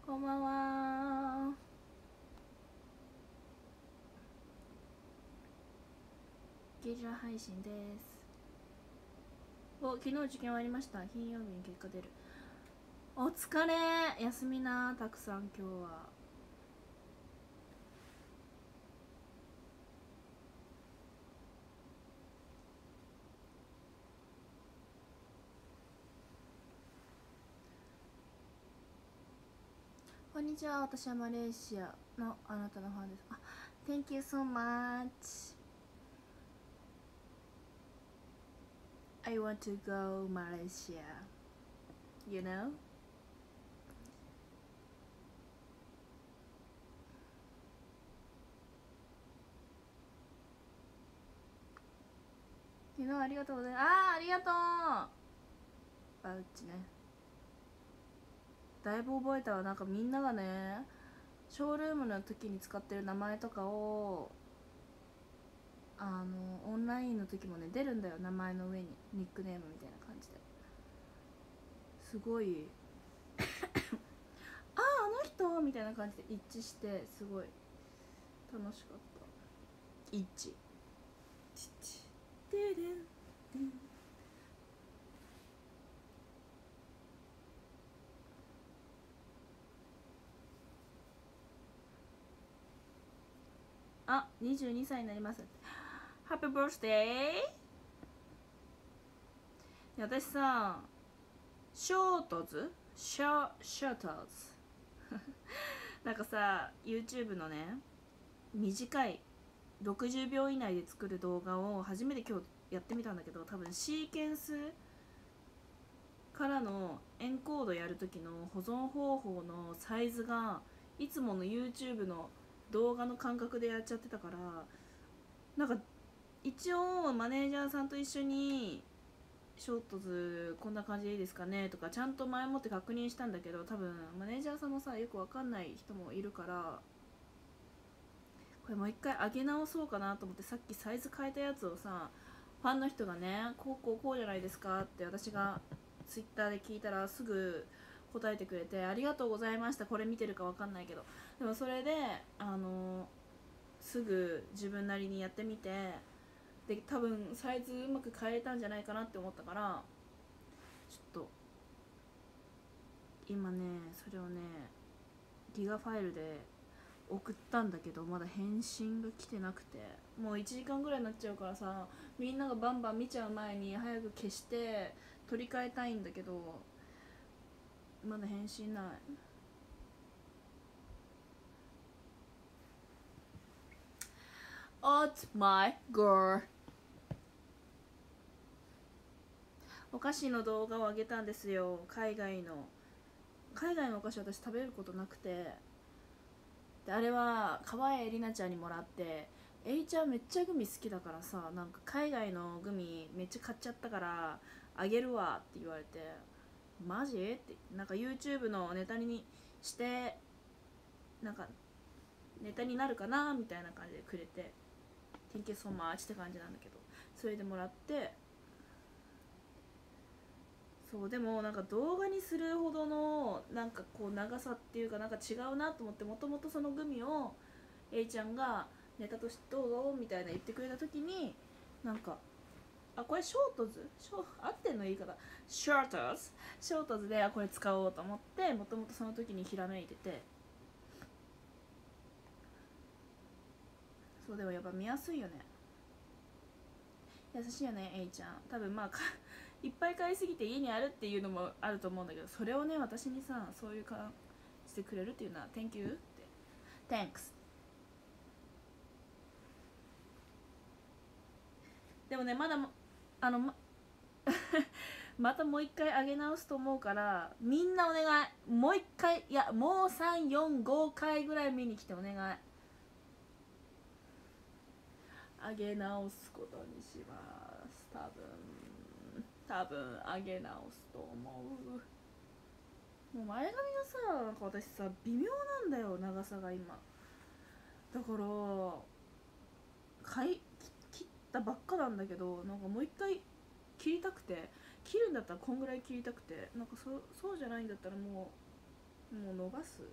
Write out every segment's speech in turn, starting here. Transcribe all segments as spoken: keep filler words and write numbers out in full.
こんばんは。ゲリラ配信です。お、昨日受験終わりました。金曜日に結果出る。お疲れ。休みな、たくさん今日は。こんにちは、私はマレーシアのあなたのファンです。あ、Thank you so much. I want to go Malaysia. You know? 昨日ありがとうございます。あー、ありがとう。バウチね。だいぶ覚えたわ。なんかみんながね、ショールームの時に使ってる名前とかをあのオンラインの時もね出るんだよ、名前の上にニックネームみたいな感じで。すごいああ、あの人みたいな感じで一致して、すごい楽しかった。一致チッチデレンデン。あ、にじゅうにさいになります。ハッピーバースデー。私さ、ショートズショショートズなんかさ、 YouTube のね、短いろくじゅうびょう以内で作る動画を初めて今日やってみたんだけど、多分シーケンスからのエンコードやる時の保存方法のサイズがいつもの YouTube の動画の感覚でやっちゃってたから、なんか一応マネージャーさんと一緒にショートズこんな感じでいいですかねとかちゃんと前もって確認したんだけど、多分マネージャーさんもさよくわかんない人もいるから、これもう一回上げ直そうかなと思って、さっきサイズ変えたやつをさ、ファンの人がね、こうこうこうじゃないですかって私がツイッターで聞いたらすぐ答えてくれて、ありがとうございました。これ見てるかわかんないけど、でもそれであのすぐ自分なりにやってみて、で多分サイズうまく変えたんじゃないかなって思ったから、ちょっと今ねそれをねギガファイルで送ったんだけど、まだ返信が来てなくて、もういちじかんぐらいになっちゃうからさ、みんながバンバン見ちゃう前に早く消して取り替えたいんだけど、まだ返信ない。Oh my girl。 お菓子の動画を上げたんですよ。海外の海外のお菓子私食べることなくて、であれは川栄里奈ちゃんにもらって、エイちゃんめっちゃグミ好きだからさ、なんか海外のグミめっちゃ買っちゃったからあげるわって言われて、マジってなんか YouTube のネタにしてなんかネタになるかなみたいな感じでくれて、 Thank you so much って感じなんだけど、それでもらって。そうでもなんか動画にするほどのなんかこう長さっていうかなんか違うなと思って、もともとそのグミを A ちゃんがネタとしてどうぞみたいな言ってくれた時に、なんかあこれショートズショ合ってんの言い方、ショートズショートズであこれ使おうと思って、もともとその時にひらめいてて。そうでもやっぱ見やすいよね、優しいよね A ちゃん。多分まあいっぱい買いすぎて家にあるっていうのもあると思うんだけど、それをね私にさそういう感じてくれるっていうのは Thank you って Thanks。 でもねまだあのままたもう一回上げ直すと思うから、みんなお願い、もう一回、いやもうさん、よん、ごかいぐらい見に来てお願い。上げ直すことにします。多分多分上げ直すと思う。もう前髪がさ、なんか私さ微妙なんだよ長さが今。だから買い切ったばっかなんだけど、なんかもう一回切りたくて、切るんだったらこんぐらい切りたくて、なんか そ, そうじゃないんだったらももう伸ばす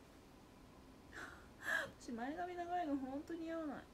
私前髪長いの本当に似合わない。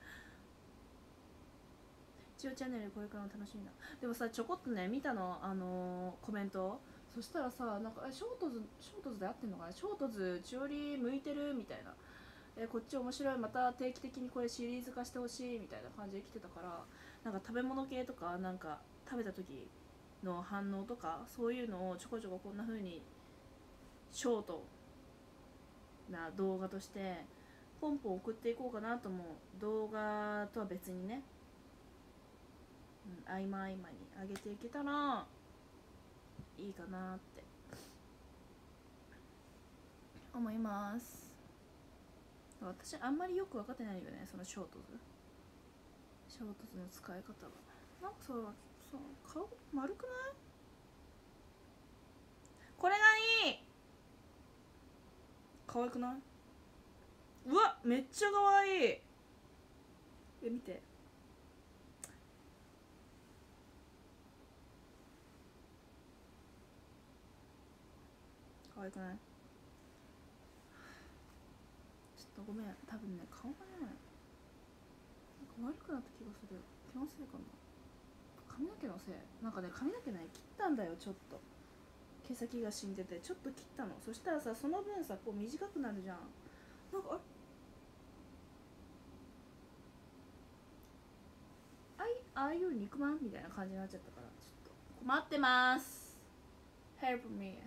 一応チャンネルこれからの楽しみだ。でもさちょこっとね見たの、あのー、コメント。そしたらさなんかえショートズショートズで合ってんのかな、ショートズ千織向いてるみたいな、えこっち面白い、また定期的にこれシリーズ化してほしいみたいな感じで来てたから、なんか食べ物系とかなんか食べた時の反応とかそういうのをちょこちょここんな風にショートな動画としてポンポン送っていこうかなと思う。動画とは別にね、うん、合間合間に上げていけたらいいかなって思います。私あんまりよく分かってないよね、そのショートズショートズの使い方が。なんかささ顔丸くない？これがいい。可愛くない？うわめっちゃ可愛い。え見て、可愛くない？ちょっとごめん、多分ね顔がねなんか悪くなった気がする。気のせいかな、髪の毛のせい。なんかね髪の毛ね切ったんだよ、ちょっと毛先が死んでてちょっと切ったの。そしたらさその分さこう短くなるじゃん。なんかあれああいう肉まんみたいな感じになっちゃったから、ちょっと困ってます。 Help me。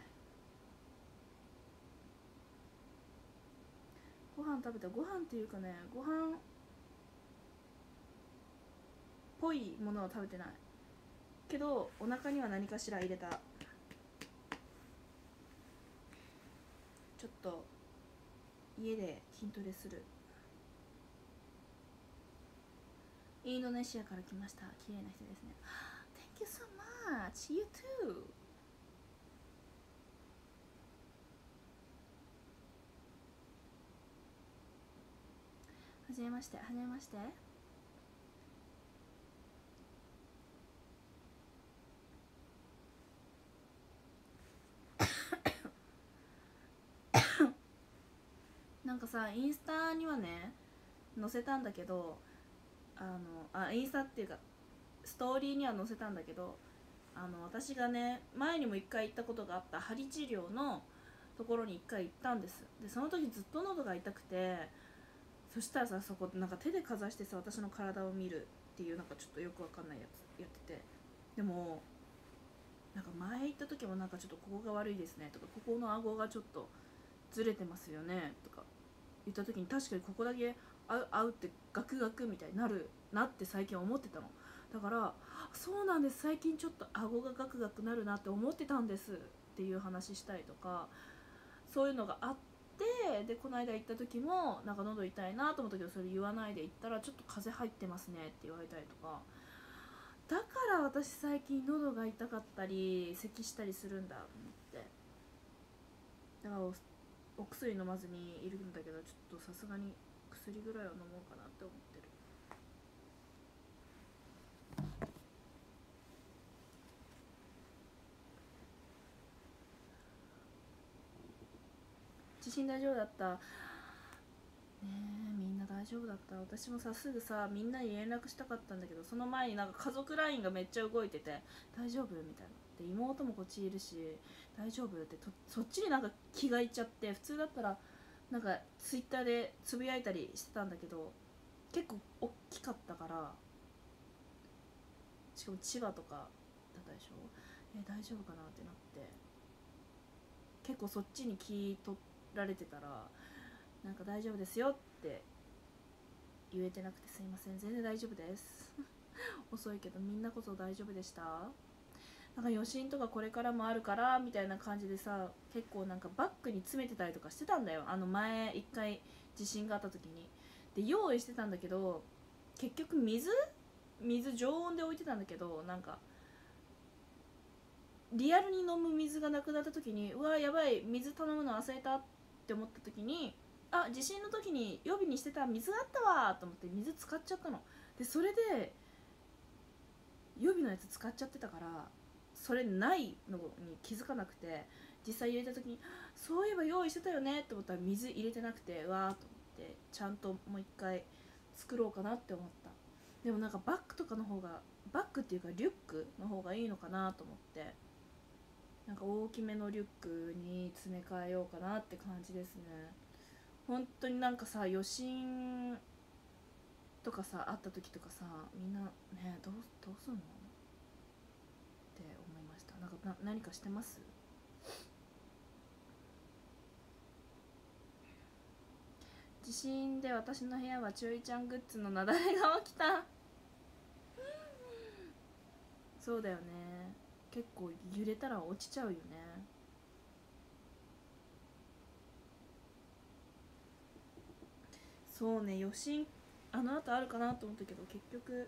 ご飯食べた。ご飯っていうかねご飯っぽいものは食べてないけどお腹には何かしら入れた。ちょっと家で筋トレする。インドネシアから来ました。綺麗な人ですね。Thank you so much. You too. はじめまして。はじめまして。なんかさインスタにはね載せたんだけど、あのあインスタっていうかストーリーには載せたんだけど、あの私がね前にも一回行ったことがあった針治療のところに一回行ったんです。でその時ずっと喉が痛くて、そしたらさそこなんか手でかざしてさ私の体を見るっていうなんかちょっとよくわかんないやつやってて、でもなんか前行った時もなんかちょっとここが悪いですねとか、ここの顎がちょっとずれてますよねとか言った時に確かにここだけ合う合うってガクガクみたいになるなって最近思ってたの。だからそうなんです、最近ちょっと顎がガクガクなるなって思ってたんですっていう話したりとか、そういうのがあって、でこの間行った時もなんか喉痛いなと思ったけどそれ言わないで行ったらちょっと風邪入ってますねって言われたりとか、だから私最近喉が痛かったり咳したりするんだと思って、だからおお薬飲まずにいるんだけどちょっとさすがに薬ぐらいは飲もうかなって思ってる。地震大丈夫だった？ねえみんな大丈夫だった？私もさすぐさみんなに連絡したかったんだけど、その前になんか家族 ライン がめっちゃ動いてて大丈夫みたいなで、妹もこっちいるし大丈夫ってとそっちになんか気がいっちゃって、普通だったらなんかツイッターでつぶやいたりしてたんだけど結構大きかったから、しかも千葉とかだったでしょ。え大丈夫かなってなって、結構そっちに気取られてたらなんか大丈夫ですよって言えてなくてすいません。全然大丈夫です遅いけどみんなこそ大丈夫でした？なんか余震とかこれからもあるからみたいな感じでさ結構なんかバッグに詰めてたりとかしてたんだよ、あの前一回地震があった時に。で用意してたんだけど結局水水常温で置いてたんだけど、なんかリアルに飲む水がなくなった時にうわやばい水頼むの忘れたって思った時に、あ地震の時に予備にしてた水があったわと思って水使っちゃったの。でそれで予備のやつ使っちゃってたからそれないのに気づかなくて、実際入れた時にそういえば用意してたよねって思ったら水入れてなくて、わーと思ってちゃんともう一回作ろうかなって思った。でもなんかバッグとかの方が、バッグっていうかリュックの方がいいのかなと思って、なんか大きめのリュックに詰め替えようかなって感じですね。本当になんかさ、余震とかさあった時とかさ、みんなね、どうどうすんのって思いました。なんかな何かしてます？地震で私の部屋はちゅういちゃんグッズの雪崩が起きた。そうだよね、結構揺れたら落ちちゃうよね。そうね、余震あの後あるかなと思ったけど結局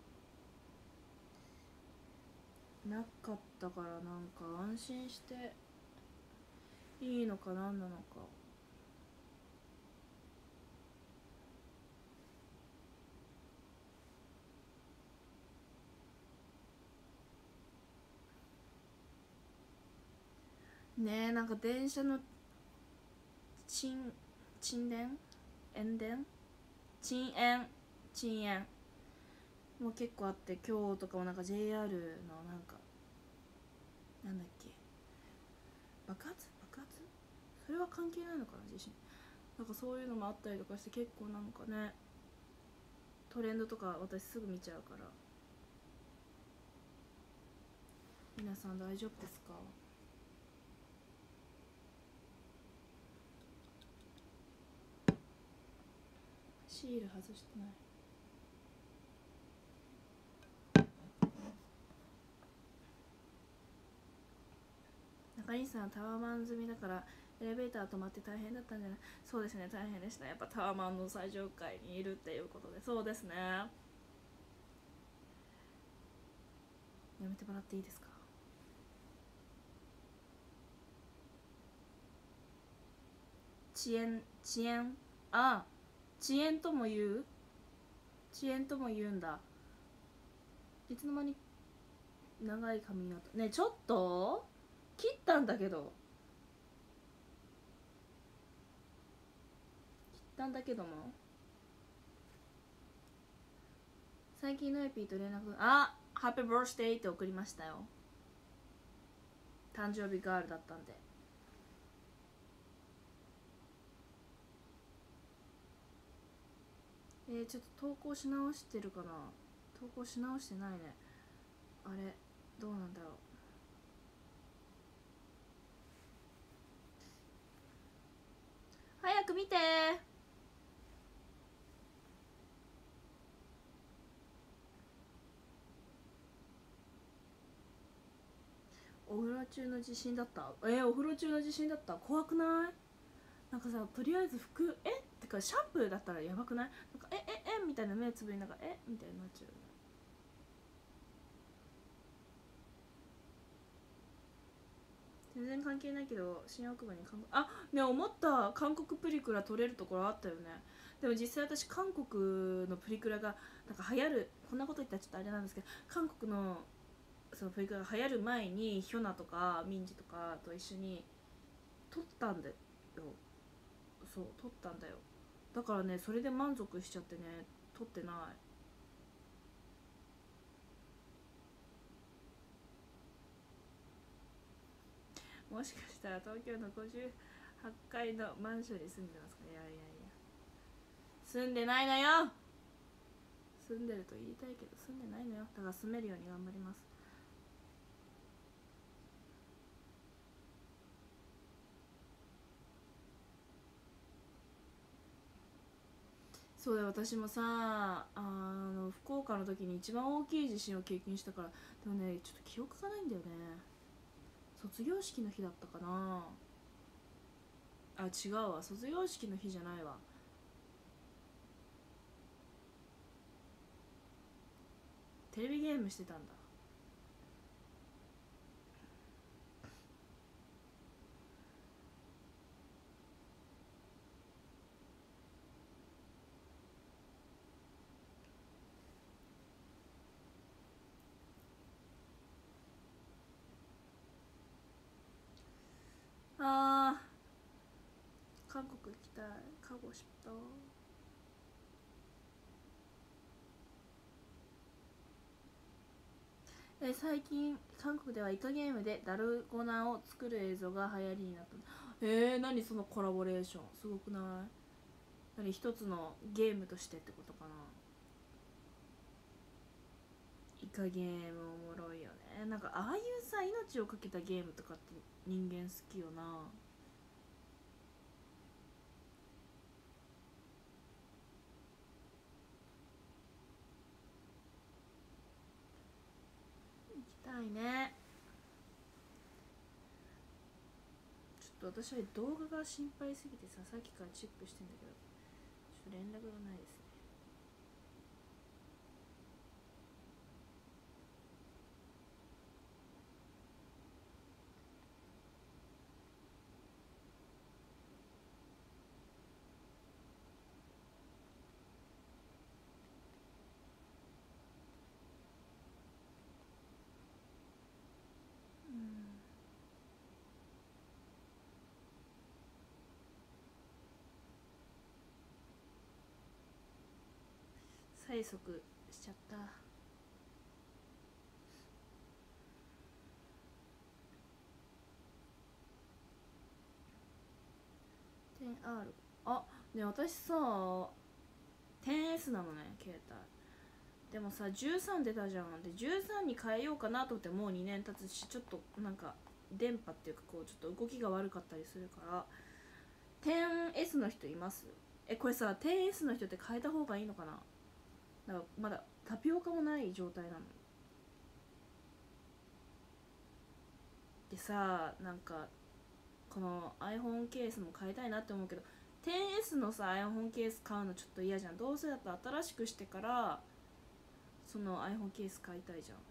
なかったから、なんか安心していいのかなんなのか。ねえ、なんか電車の沈沈電塩電遅延遅延もう結構あって、今日とかもなんか ジェイアール のなんかなんだっけ、爆発爆発それは関係ないのかな、地震。なんかそういうのもあったりとかして、結構なんかね、トレンドとか私すぐ見ちゃうから。皆さん大丈夫ですか？シール外してない。中西さん、タワーマン済みだからエレベーター止まって大変だったんじゃない？そうですね、大変でした。やっぱタワーマンの最上階にいるっていうことで。そうですね、やめてもらっていいですか？遅延遅延あ、遅延とも言う遅延とも言うんだ。いつの間に長い髪型ね。ちょっと切ったんだけど切ったんだけども最近のエピーと連絡、あ、ハッピーバースデーって送りましたよ。誕生日ガールだったんで。えー、ちょっと投稿し直してるかな。投稿し直してないね。あれどうなんだろう。早く見てー。お風呂中の地震だった。えー、お風呂中の地震だった。怖くない？なんかさ、とりあえず服えってかシャンプーだったらやばくない？なんかえええみたいな、目つぶりながらえみたいになっちゃう。全然関係ないけど、新大久保に韓国、あね、思った、韓国プリクラ撮れるところあったよね。でも実際私韓国のプリクラがなんか流行る、こんなこと言ったらちょっとあれなんですけど、韓国のそのプリクラが流行る前にヒョナとかミンジとかと一緒に撮ったんだよ。そう撮ったんだよ。だからね、それで満足しちゃってね、撮ってない。もしかしたら東京のごじゅうはちかいのマンションに住んでますか？いやいやいや、住んでないのよ。住んでると言いたいけど住んでないのよ。だから住めるように頑張ります。そうだよ、私もさ、あの福岡の時に一番大きい地震を経験したから。でもね、ちょっと記憶がないんだよね。卒業式の日だったかな。あ、違うわ、卒業式の日じゃないわ。テレビゲームしてたんだ。あー韓国行きたい。カゴ싶다。え最近韓国ではイカゲームでダルゴナを作る映像が流行りになった。えー、何そのコラボレーション、すごくない？何、一つのゲームとしてってことかな。イカゲームおもろいよね。なんかああいうさ、命をかけたゲームとかって人間好きよな。行きたいね。ちょっと私は動画が心配すぎてさ、さっきからチェックしてんだけど、ちょっと連絡がないですね。うん、催促しちゃった。テンアール。 あ、ね、私さ テンエス なのね、携帯。でもさじゅうさん出たじゃん。でじゅうさんに変えようかなと思って、もうにねん経つし、ちょっとなんか電波っていうか、こうちょっと動きが悪かったりするから。 テンエス の人います？え、これさ テンエス の人って変えた方がいいのかな。なんかまだタピオカもない状態なのでさ、なんかこの iPhone ケースも変えたいなって思うけど、 テンエス のさ iPhone ケース買うのちょっと嫌じゃん。どうせだったら新しくしてからその iPhone ケース買いたいじゃん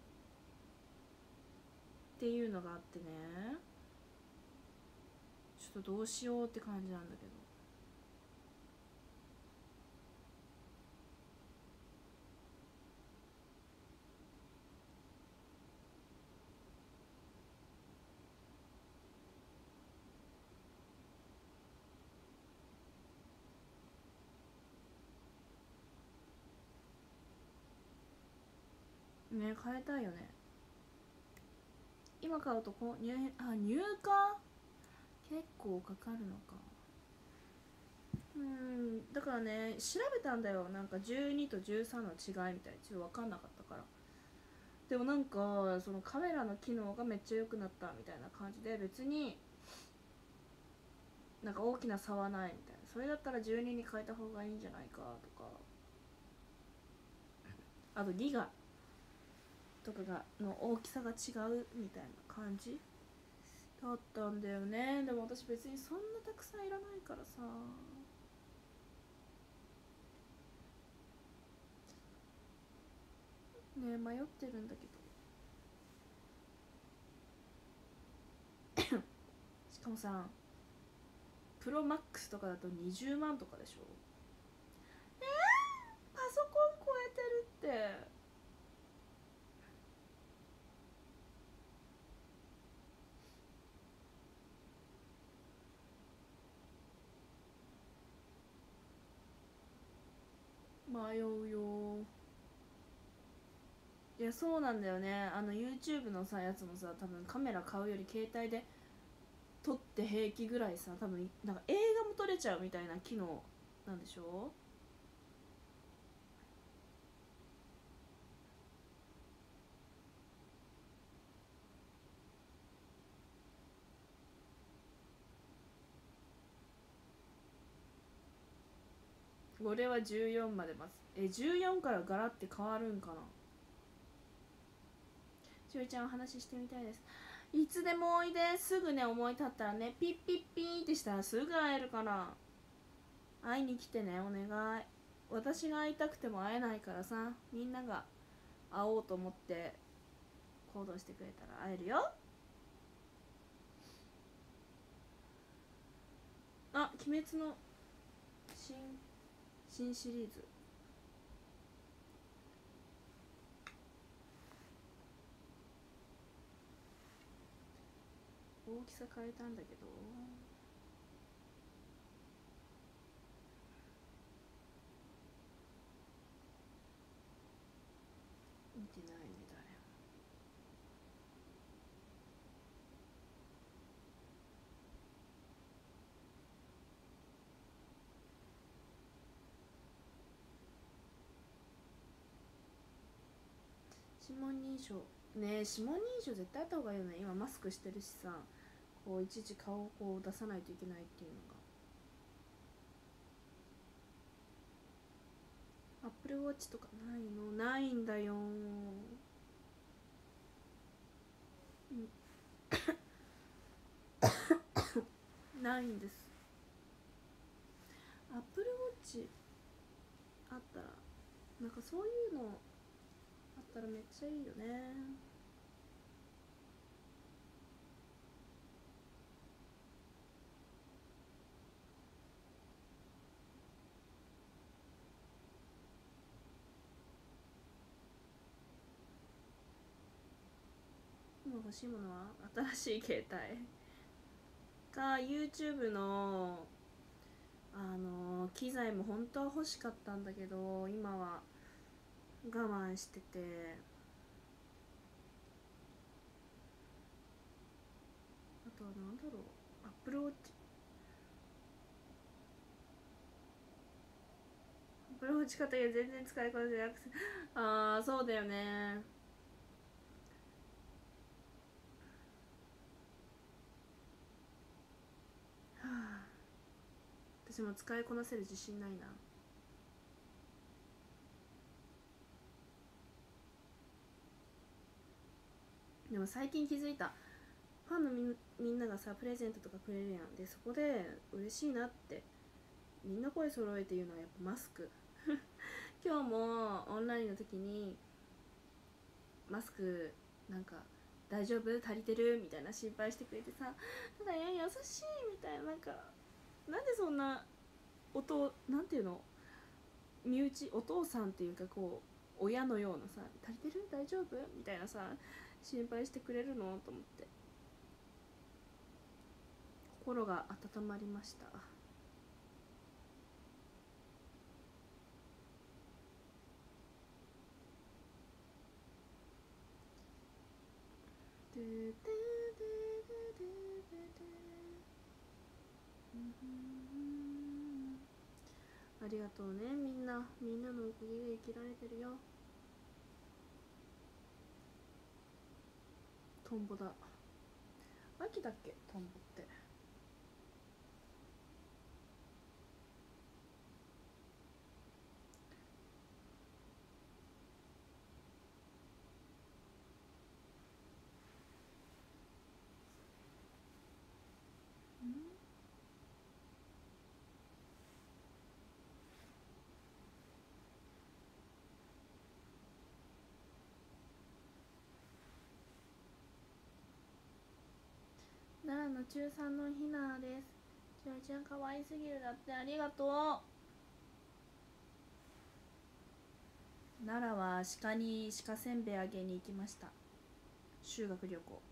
っていうのがあってね。ちょっとどうしようって感じなんだけど。ね、変えたいよね。今買うとこう入あ入荷結構かかるのか。うん、だからね調べたんだよ。なんかじゅうにとじゅうさんの違いみたい。ちょっと分かんなかったから。でもなんかそのカメラの機能がめっちゃ良くなったみたいな感じで、別になんか大きな差はないみたいな。それだったらじゅうにに変えた方がいいんじゃないかとか、あとギガとかがの大きさが違うみたいな感じだったんだよね。でも私別にそんなたくさんいらないからさ。ね、迷ってるんだけどしかもさプロマックスとかだとにじゅうまんとかでしょ。えー、パソコン超えてるって。迷うよ。いやそうなんだよね。あの YouTube のさやつもさ、多分カメラ買うより携帯で撮って平気ぐらいさ、多分なんか映画も撮れちゃうみたいな機能なんでしょ。俺はじゅうよんまでます。えじゅうよんからガラって変わるんかな。しおりちゃんお話ししてみたいです。いつでもおいで。すぐね思い立ったらね、ピッピッピーってしたらすぐ会えるから。会いに来てね、お願い。私が会いたくても会えないからさ、みんなが会おうと思って行動してくれたら会えるよ。あ、鬼滅の新新シリーズ大きさ変えたんだけど、 見てないね誰も。指紋認証ねえ、指紋認証絶対あった方がいいよね。今マスクしてるしさ、こういちいち顔をこう出さないといけないっていうのが。アップルウォッチとかないの？ないんだよないんです。アップルウォッチあったら、なんかそういうのあったらめっちゃいいよね。今欲しいものは新しい携帯か YouTube のあの機材も本当は欲しかったんだけど、今は我慢してて、あとはなんだろう、アップルウォッチアップルウォッチ買ったけど全然使いこなせなくてああそうだよね。はあ、私も使いこなせる自信ないな。でも最近気づいた、ファンのみ ん, みんながさプレゼントとかくれるやん。でそこで嬉しいなって、みんな声揃えて言うのはやっぱマスク今日もオンラインの時にマスクなんか大丈夫足りてるみたいな心配してくれてさ、なんか優しいみたいな、なんかなんでそんな音なんていうの、身内お父さんっていうかこう親のようなさ、足りてる大丈夫みたいなさ心配してくれるのと思って、心が温まりました。ありがとうね、みんなみんなのおかげで生きられてるよ。トンボだ。秋だっけトンボって。奈良の中さんのひなです。ちゃちゃん可愛すぎるだって、ありがとう。奈良は鹿に鹿せんべいあげに行きました。修学旅行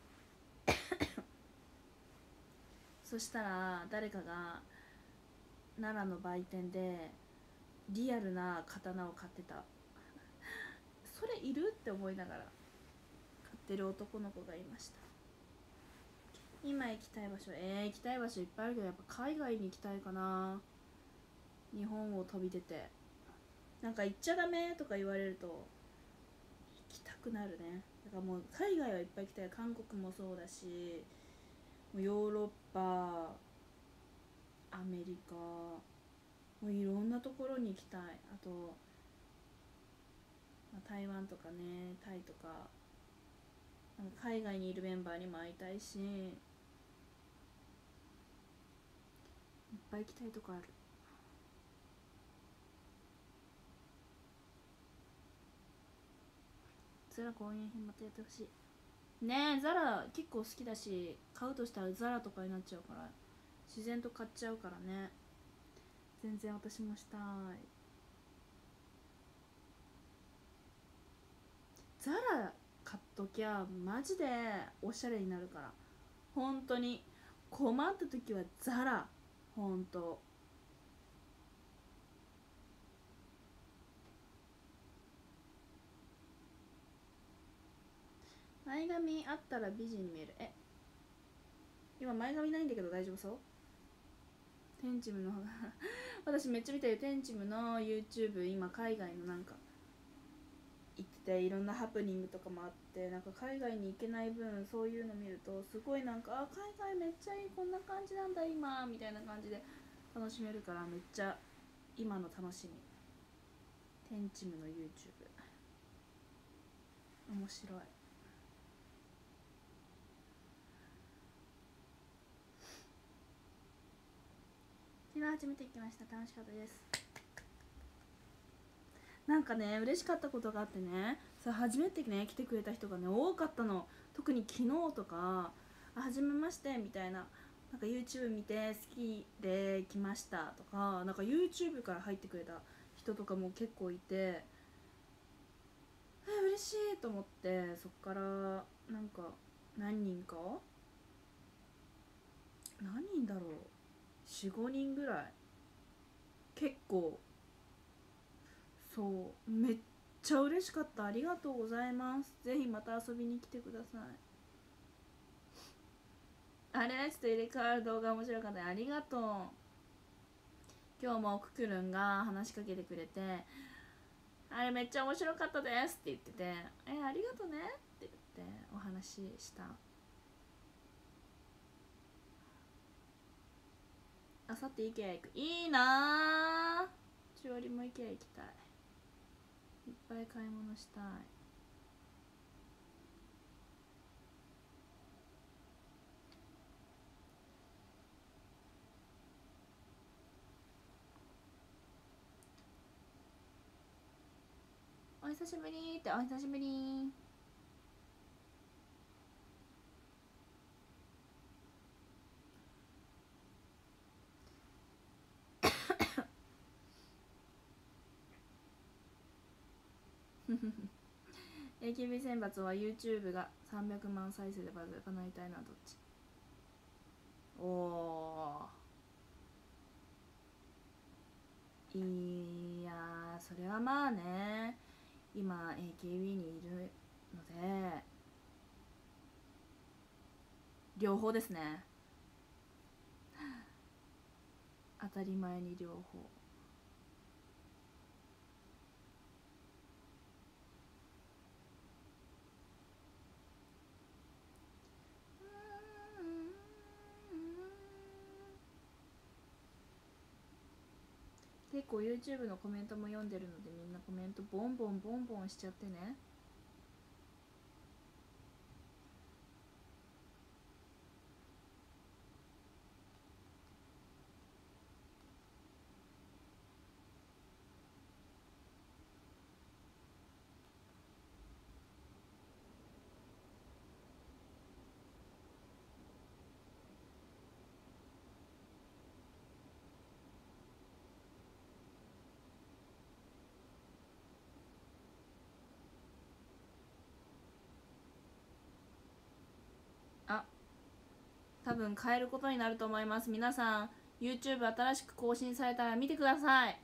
そしたら誰かが奈良の売店でリアルな刀を買ってたそれいるって思いながら買ってる男の子がいました。今行きたい場所、えー、行きたい場所いっぱいあるけど、やっぱ海外に行きたいかな。日本を飛び出て、なんか行っちゃダメとか言われると行きたくなるね。だからもう海外はいっぱい行きたい。韓国もそうだし、ヨーロッパ、アメリカ、もういろんなところに行きたい。あと、まあ、台湾とかね、タイとか、なんか海外にいるメンバーにも会いたいし、いっぱい行きたいとこある。ザラ公園編またやってほしいね。えザラ結構好きだし、買うとしたらザラとかになっちゃうから自然と買っちゃうからね。全然私もしたい。ザラ買っときゃマジでおしゃれになるから、本当に困った時はザラ。本当前髪あったら美人に見える。え、今前髪ないんだけど大丈夫そう？テンチムの私めっちゃ見てる。テンチムの YouTube 今海外のなんか行ってて、いろんなハプニングとかもあって、なんか海外に行けない分そういうの見るとすごいなんか、あ、海外めっちゃいい、こんな感じなんだ今みたいな感じで楽しめるから、めっちゃ今の楽しみ。テンチムの YouTube 面白い。昨日初めて行きました。楽しかったです。なんかね、嬉しかったことがあってね、さ、初めてね来てくれた人がね多かったの。特に昨日とか、あ、初めましてみたいな、なんか YouTube 見て好きで来ましたとか、なんか YouTube から入ってくれた人とかも結構いて、え、嬉しいと思って、そっからなんか何人か、何人だろう、よん、ごにんぐらい、結構、そうめっちゃ嬉しかった。ありがとうございます。ぜひまた遊びに来てください。あれ、ちょっと入れ替わる動画面白かった。ありがとう。今日もククルンが話しかけてくれて、あれめっちゃ面白かったですって言ってて、え、ありがとねって言ってお話しした。あさって IKEA 行く。いいなぁ、しおりも IKEA 行きたい。いっぱい買い物したい。お久しぶりって、お久しぶり。エーケービー 選抜は YouTube がさんびゃくまん再生でバズるかなりたいな。どっち？おー、いやー、それはまあね、今 エーケービー にいるので両方ですね。当たり前に両方。結構 YouTube のコメントも読んでるので、みんなコメントボンボンボンボンしちゃってね。あ、多分変えることになると思います。皆さん YouTube 新しく更新されたら見てください。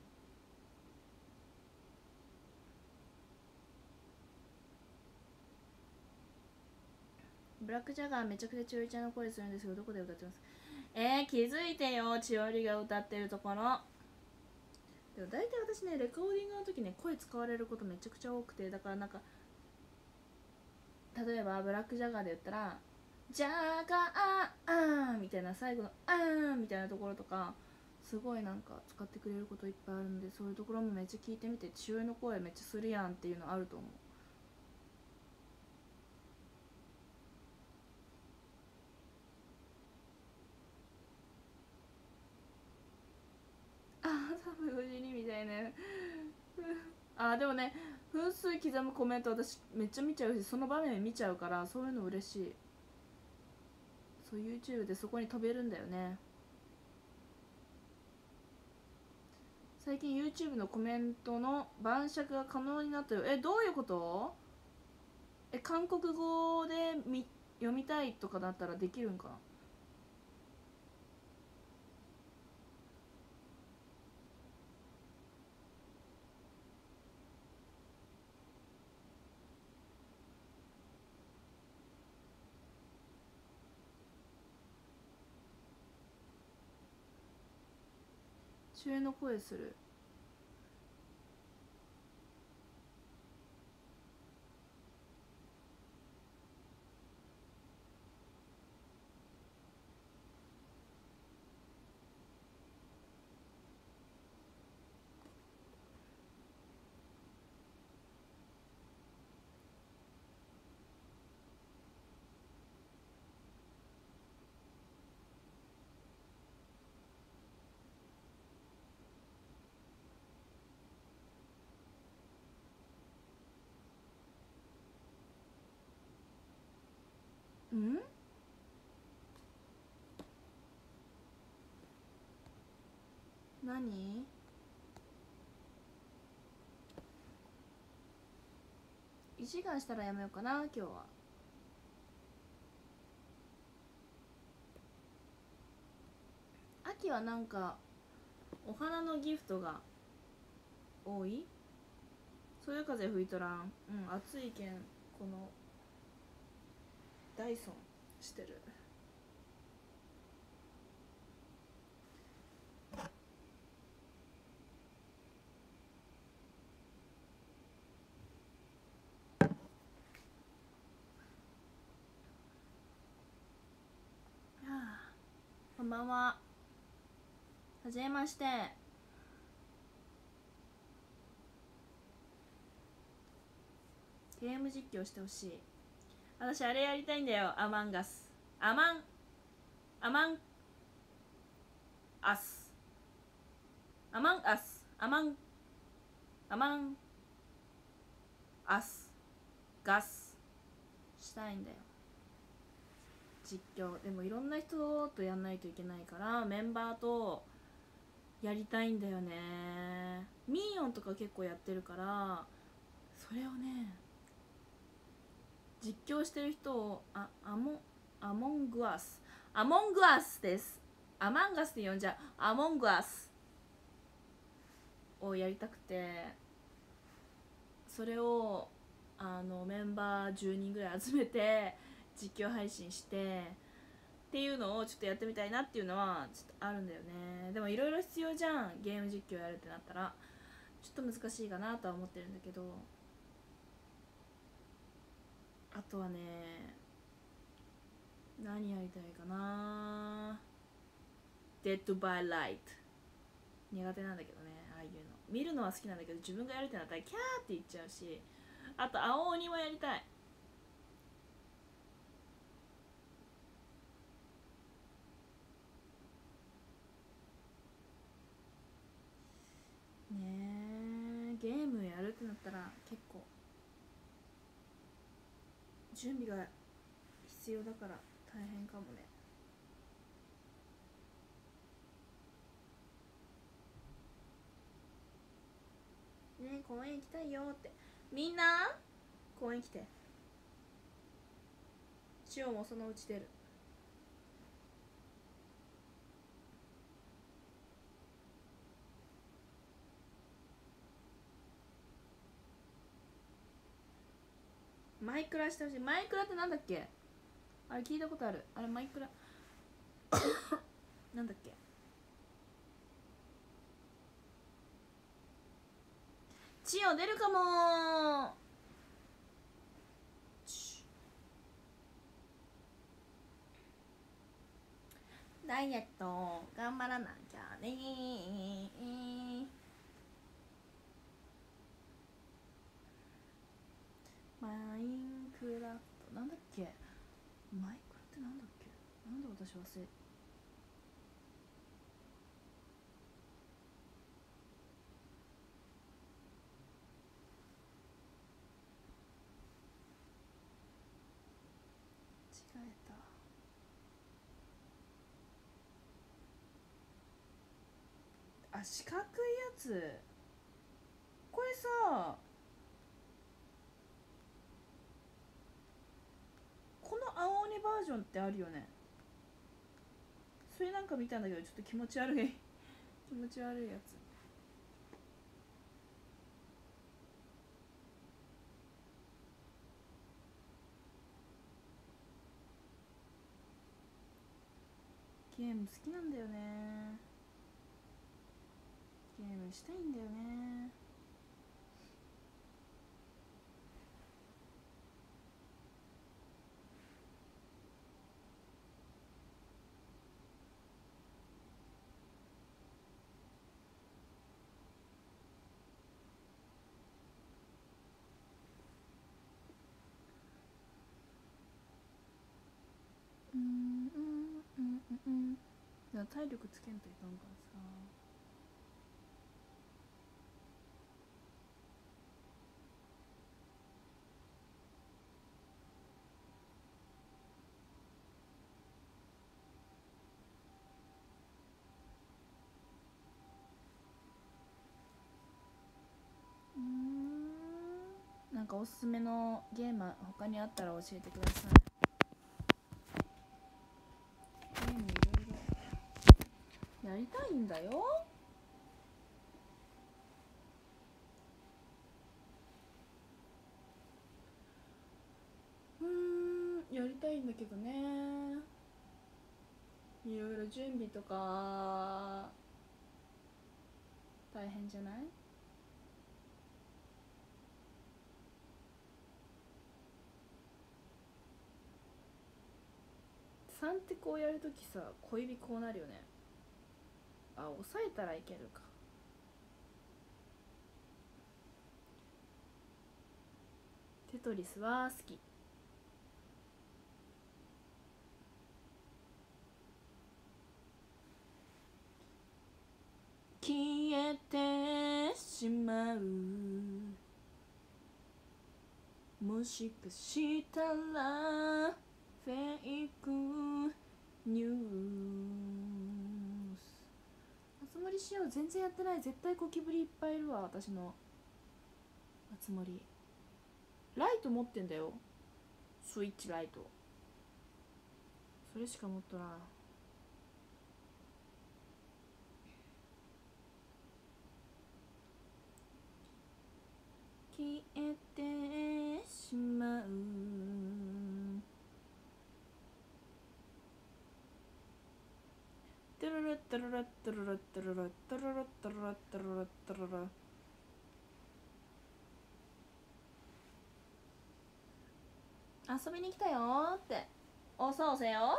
ブラックジャガーめちゃくちゃ千織ちゃんの声するんですけど、どこで歌ってます？えー、気づいてよ、千織が歌ってるところ。でも大体私ね、レコーディングの時ね、声使われることめちゃくちゃ多くて、だからなんか、例えばブラックジャガーで言ったら、ジャガーあーみたいな、最後のあーみたいなところとか、すごいなんか使ってくれることいっぱいあるんで、そういうところもめっちゃ聞いてみて、千織の声めっちゃするやんっていうのあると思う。あー、サブ無事にみたいな。あー、でもね、分数刻むコメント私めっちゃ見ちゃうし、その場面見ちゃうから、そういうの嬉しい。そう YouTube でそこに飛べるんだよね。最近 YouTube のコメントの晩酌が可能になったよ。え、どういうこと？え、韓国語でみ読みたいとかだったらできるんかな？ 主演の声する。ん何？いちじかんしたらやめようかな今日は。秋はなんかお花のギフトが多い。そよ風吹いとらん。うん、暑いけんこのダイソンしてる。こんばんは。はじめまして。ゲーム実況してほしい。私あれやりたいんだよ。アマンガス。アマンアマンアスアマンアスアマンアマンアスガスしたいんだよ。実況でもいろんな人とやんないといけないからメンバーとやりたいんだよね。ミーヨンとか結構やってるからそれをね実況してる人をあアモンアモングアスアモングアスですアマンガスって呼んじゃう。アモングアスをやりたくてそれをあのメンバーじゅうにんぐらい集めて実況配信してっていうのをちょっとやってみたいなっていうのはちょっとあるんだよね。でもいろいろ必要じゃんゲーム実況やるってなったらちょっと難しいかなとは思ってるんだけど、あとはね何やりたいかな。デッドバイライト苦手なんだけどね。ああいうの見るのは好きなんだけど自分がやるってなったらキャーって言っちゃうし、あと青鬼もやりたい。ねえゲームやるってなったら結構準備が必要だから大変かもね。ねえ公園行きたいよって。みんな公園来て。シオもそのうち出る。マイクラしてほしい。マイクラってなんだっけ。あれ聞いたことある。あれマイクラなんだっけ。チオ出るかも。ダイエット頑張らなきゃね。マインクラフトなんだっけ。マイクラってなんだっけ。なんで私忘れ。違えた。あ、四角いやつ。これさこの青鬼バージョンってあるよね。それなんか見たんだけどちょっと気持ち悪い気持ち悪いやつ。ゲーム好きなんだよね。 ームしたいんだよね。うんうんうんうんうん。体力つけんといかんからさ。うーん、なんかおすすめのゲーム他にあったら教えてください。ゲームいろいろやりたいんだよ。うーん、やりたいんだけどね。いろいろ準備とか大変じゃない？さんってこうやるときさ、小指こうなるよね。あ、押さえたらいけるか。テトリスは好き。消えてしまう、もしかしたらフェイクニュース。集まりしよう全然やってない。絶対ゴキブリいっぱいいるわ。私の集まりライト持ってんだよ。スイッチライト、それしか持っとらん。消えてしまう、トゥルルトゥルルトゥルルトゥルルトゥルルトゥルルトゥルルトゥルル。遊びに来たよーっておそうせよ。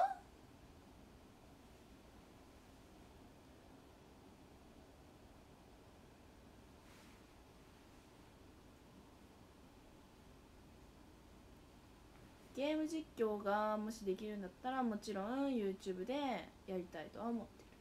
ゲーム実況がもしできるんだったらもちろん YouTube でやりたいとは思ってる。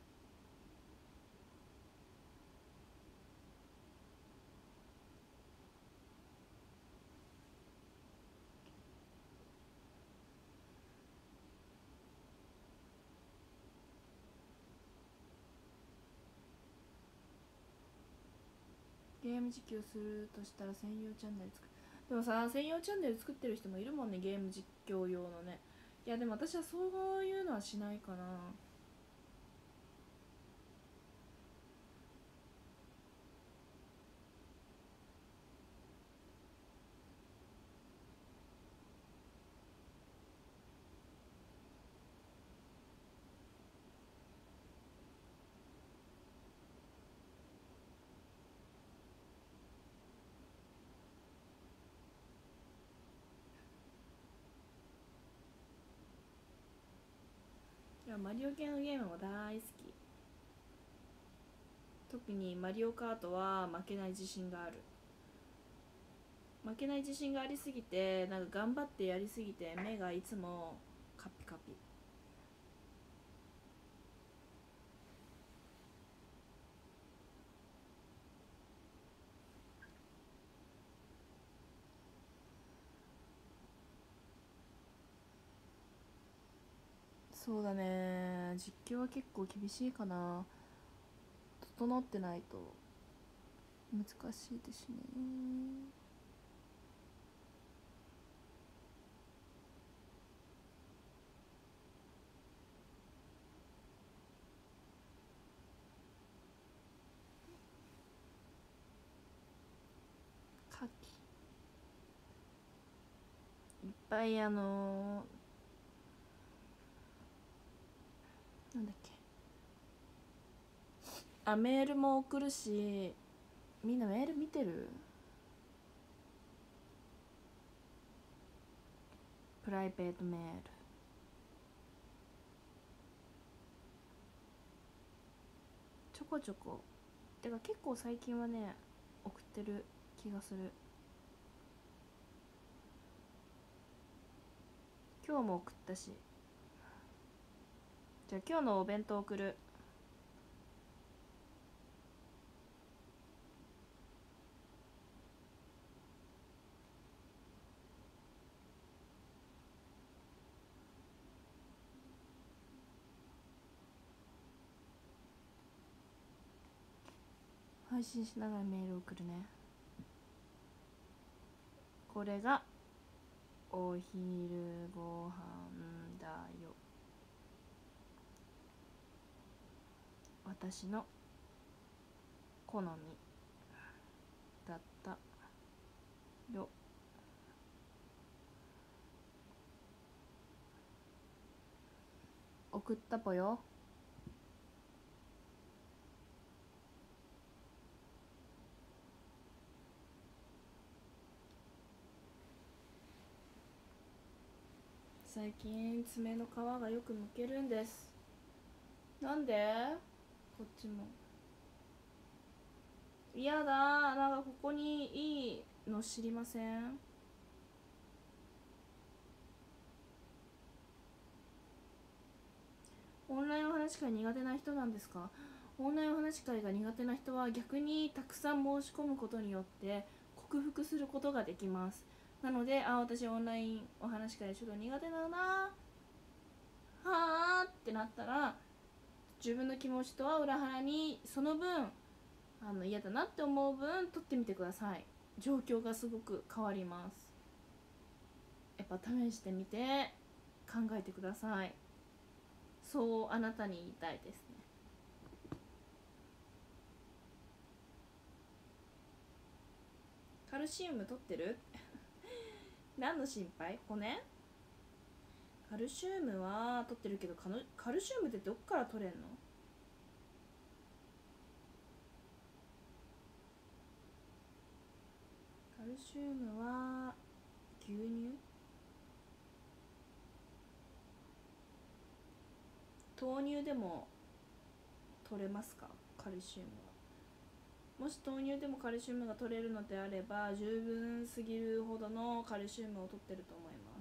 ゲーム実況するとしたら専用チャンネル作る。でもさ、専用チャンネル作ってる人もいるもんね、ゲーム実況用のね。いやでも私はそういうのはしないかな。いやマリオ系のゲームも大好き。特にマリオカートは負けない自信がある。負けない自信がありすぎて、なんか頑張ってやりすぎて目がいつもカピカピ。そうだね、実況は結構厳しいかな。整ってないと難しいですね。カキいっぱい、あのー、なんだっけ、 あ、メールも送るし、みんなメール見てる？プライベートメールちょこちょこ、てか結構最近はね送ってる気がする。今日も送ったし。じゃあ今日のお弁当送る。配信しながらメール送るね。これがお昼ご飯だよ。私の好みだったよ。送ったぽよ。最近爪の皮がよくむけるんです。なんで？こっちも嫌だ。なんかここにいいの知りません？オンラインお話会苦手な人なんですか？オンラインお話会が苦手な人は逆にたくさん申し込むことによって克服することができます。なので、あ、私オンラインお話会ちょっと苦手だな、はあってなったら、自分の気持ちとは裏腹にその分あの嫌だなって思う分取ってみてください。状況がすごく変わります。やっぱ試してみて考えてください。そうあなたに言いたいですね。カルシウム取ってる？何の心配？骨？カルシウムは取ってるけど、カルシウムってどっから取れんの？カルシウムは牛乳？豆乳でも取れますか？カルシウムは。もし豆乳でもカルシウムが取れるのであれば、十分すぎるほどのカルシウムを取ってると思います。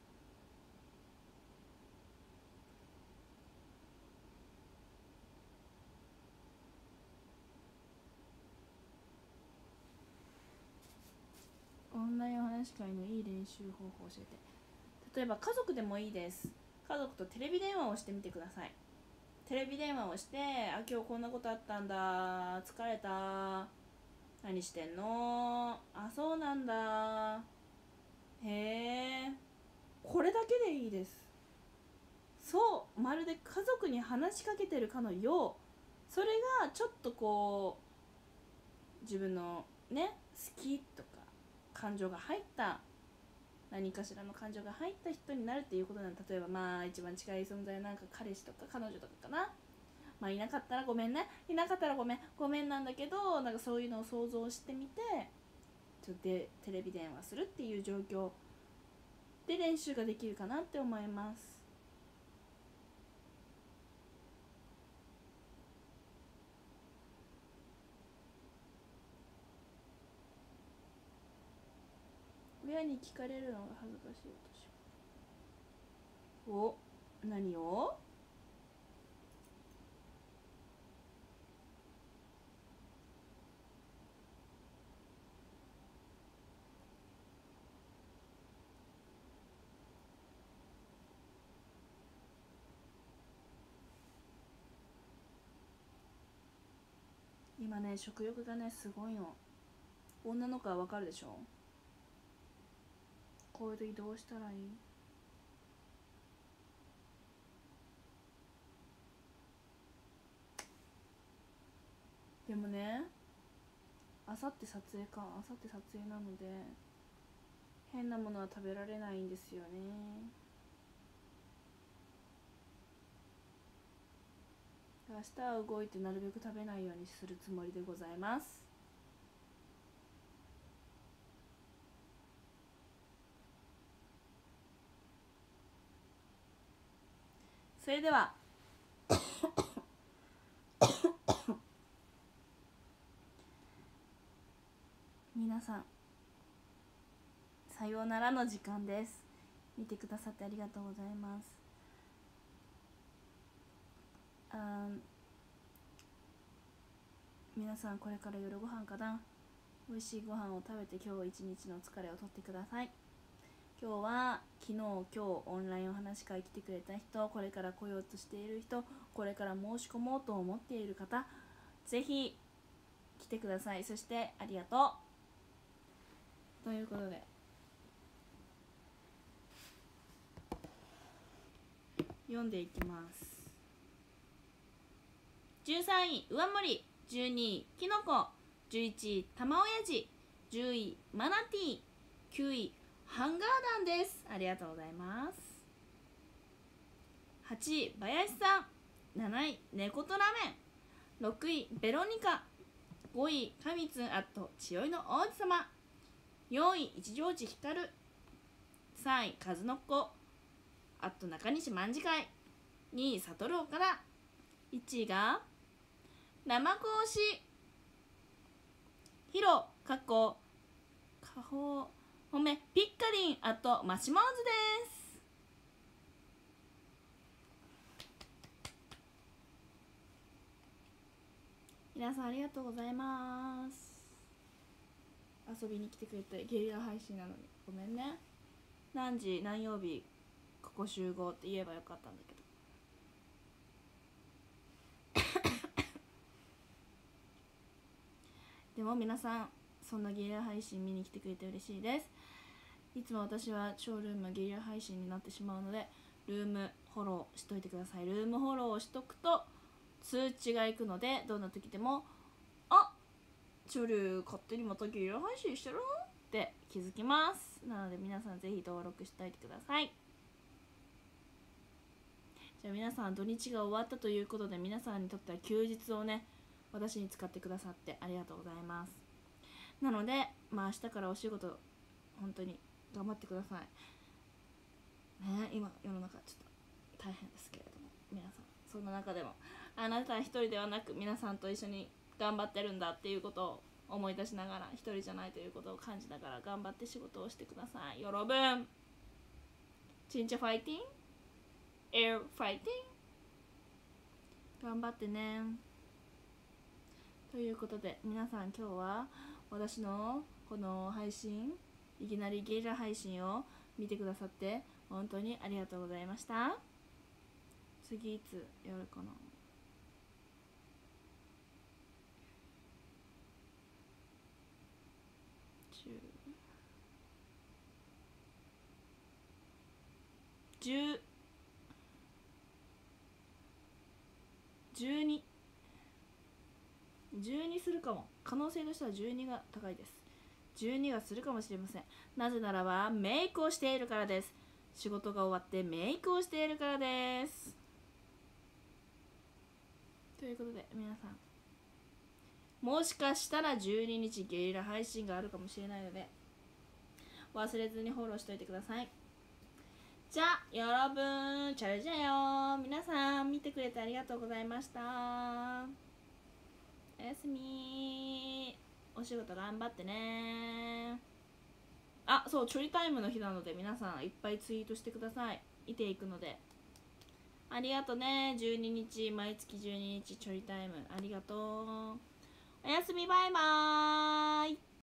オンラインお話し会のいい練習方法を教えて。例えば家族でもいいです。家族とテレビ電話をしてみてください。テレビ電話をして、あ、今日こんなことあったんだ、疲れた、何してんの、あ、そうなんだ、へえ、これだけでいいです。そう、まるで家族に話しかけてるかのよう。それがちょっとこう自分のね、好きとか感情が入った、何かしらの感情が入った人になるっていうことなの。例えばまあ一番近い存在なんか彼氏とか彼女とかかな。まあいなかったらごめんね、いなかったらごめんごめんなんだけど、なんかそういうのを想像してみて、ちょっとでテレビ電話するっていう状況で練習ができるかなって思います。親に聞かれるのが恥ずかしい私は。お、何を？今ね、食欲がねすごいの。女の子はわかるでしょ。こういう時どうしたらいい？でもね、あさって撮影か、あさって撮影なので変なものは食べられないんですよね。 明日は動いてなるべく食べないようにするつもりでございます。それでは皆さんさようならの時間です。見てくださってありがとうございます。あ皆さんこれから夜ご飯かな。美味しいご飯を食べて今日一日の疲れを取ってください。今日は昨日今日オンラインお話し会来てくれた人、これから来ようとしている人、これから申し込もうと思っている方、ぜひ来てください。そしてありがとうということで、読んでいきます。じゅうさんい上森、じゅうにいきのこ、じゅういちい玉親父、じゅういマナティー、きゅういハンガーダンです。ありがとうございます。はちい林さん、なない猫とラーメン、ろくいベロニカ、ごいかみつんあと千代の王子様、よんい一乗寺光、さんい数の子あと中西卍会、にい悟岡田、いちいが生子推しヒロかっこかほほめピッカリンあとマシモーズです。皆さんありがとうございます。遊びに来てくれて、ゲリラ配信なのにごめんね。何時何曜日ここ集合って言えばよかったんだけどでも皆さんそんなゲリラ配信見に来てくれて嬉しいです。いつも私はショールームゲリラ配信になってしまうので、ルームフォローしといてください。ルームフォローをしとくと通知がいくので、どんな時でもあショールー勝手にまたゲリラ配信してるって気づきます。なので皆さんぜひ登録しておいてください。じゃあ皆さん土日が終わったということで、皆さんにとっては休日をね私に使ってくださってありがとうございます。なのでまあ明日からお仕事本当に頑張ってくださいね。今世の中ちょっと大変ですけれども、皆さんそんな中でもあなたは一人ではなく皆さんと一緒に頑張ってるんだっていうことを思い出しながら、一人じゃないということを感じながら頑張って仕事をしてください。よろぶんちんちゃファイティンエアファイティン頑張ってね。ということで皆さん今日は私のこの配信、いきなりゲリラ配信を見てくださって本当にありがとうございました。次いつやるかな。じゅう じゅうに じゅうにするかも。可能性としてはじゅうにが高いです。じゅうにがするかもしれません。なぜならばメイクをしているからです。仕事が終わってメイクをしているからです。ということで皆さん、もしかしたらじゅうににちゲリラ配信があるかもしれないので忘れずにフォローしておいてください。じゃあよろぶんチャレじゃよ。皆さん見てくれてありがとうございました。おやすみ。お仕事頑張ってね。あ、そう、チョリタイムの日なので皆さんいっぱいツイートしてください。見ていくので。ありがとね。じゅうににち、毎月じゅうににちチョリタイムありがとう。おやすみ、バイバーイ。